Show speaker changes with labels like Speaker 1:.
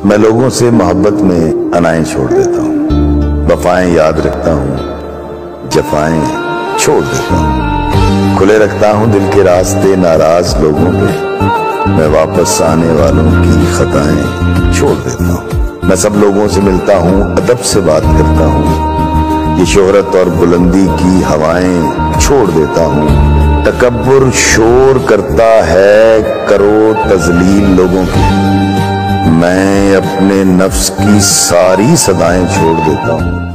Speaker 1: मैं लोगों से मोहब्बत में अनाएं छोड़ देता हूँ, वफाएं याद रखता हूँ, जफाएं छोड़ देता हूँ। खुले रखता हूँ दिल के रास्ते नाराज लोगों पे, मैं वापस आने वालों की खताएं छोड़ देता हूँ। मैं सब लोगों से मिलता हूँ, अदब से बात करता हूँ, ये शोहरत और बुलंदी की हवाएं छोड़ देता हूँ। तकब्बुर शोर करता है करो तजलील लोगों की, मैं अपने नफ्स की सारी सदाएं छोड़ देता हूँ।